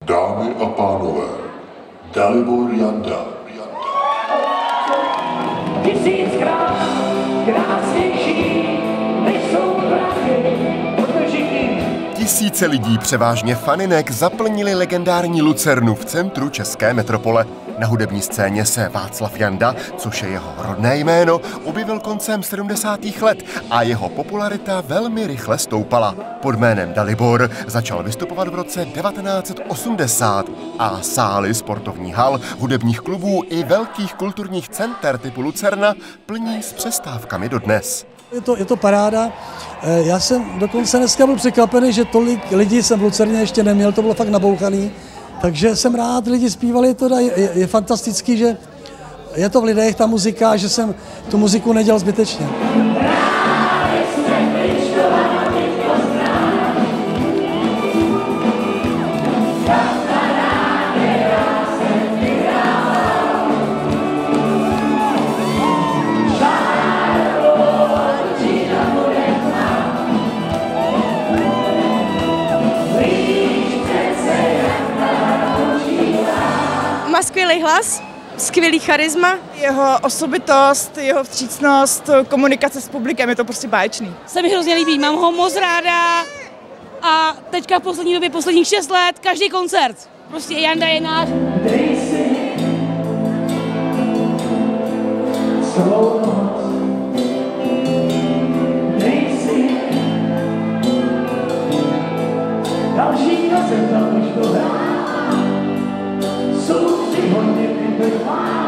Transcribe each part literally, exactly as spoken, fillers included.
Dámy a pánové, Dalibor Janda. Tisíckrát krásnější, než jsou prachy, podržití. Tisíce lidí, převážně faninek, zaplnili legendární Lucernu v centru české metropole. Na hudební scéně se Václav Janda, což je jeho rodné jméno, objevil koncem sedmdesátých let a jeho popularita velmi rychle stoupala. Pod jménem Dalibor začal vystupovat v roce devatenáct set osmdesát a sály sportovních hal, hudebních klubů i velkých kulturních center typu Lucerna plní s přestávkami dodnes. Je to, je to paráda. Já jsem dokonce dneska byl překvapený, že tolik lidí jsem v Lucerně ještě neměl, to bylo fakt nabouchaný. Takže jsem rád, lidi zpívali, to je, je, je fantastický, že je to v lidech ta muzika, že jsem tu muziku nedělal zbytečně. Má skvělý hlas, skvělý charisma. Jeho osobitost, jeho vstřícnost, komunikace s publikem, je to prostě báječný. Se mi hrozně líbí, mám ho moc ráda a teďka v poslední době, posledních šest let, každý koncert. Prostě Janda je náš. Dej si svou noc, dej si další kaset, tam už to hrá. Jsou si hodně vybrvá.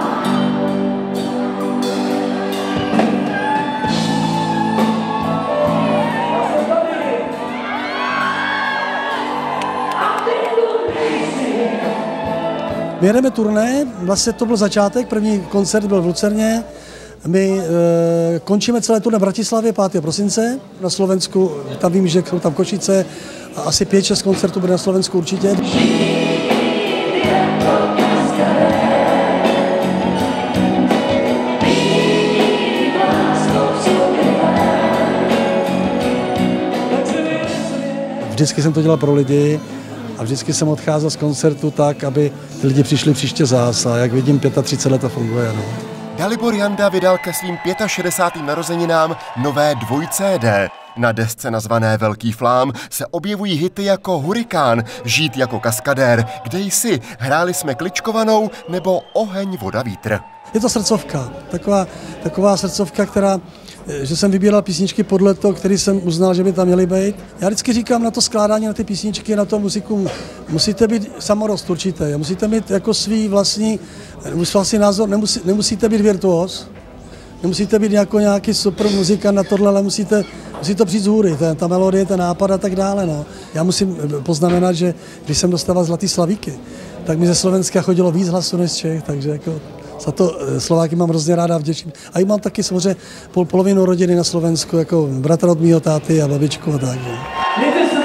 My jedeme turné, vlastně to byl začátek, první koncert byl v Lucerně. My e, končíme celé turné v Bratislavě pátého prosince, na Slovensku, tam vím, že jsou tam Košice, a asi pět, šest koncertů bude na Slovensku určitě. Vždycky jsem to dělal pro lidi a vždycky jsem odcházel z koncertu tak, aby ty lidi přišli příště zás a jak vidím, třicet pět let to funguje. No. Dalibor Janda vydal ke svým šedesátým pátým narozeninám nové dvoj-cé dé. Na desce nazvané Velký flám se objevují hity jako Hurikán, Žít jako kaskadér, Kde jsi, Hráli jsme kličkovanou nebo Oheň, voda, vítr. Je to srdcovka, taková, taková srdcovka, která, že jsem vybíral písničky podle toho, který jsem uznal, že by tam měly být. Já vždycky říkám na to skládání, na ty písničky, na to muziku, musíte být samorost určitě, musíte mít jako svý vlastní, vlastní názor, nemusí, nemusíte být virtuos, nemusíte být jako nějaký super muzikant na tohle, ale musíte, musí to přijít z hůry, ta, ta melodie, ten nápad a tak dále. No. Já musím poznamenat, že když jsem dostával Zlatý slavíky, tak mi ze Slovenska chodilo víc hlasů než z Čech, takže jako za to Slováky mám hrozně ráda a vděčím. A i mám taky samozřejmě pol, polovinu rodiny na Slovensku, jako bratra od mýho táty a babičku a tak. No.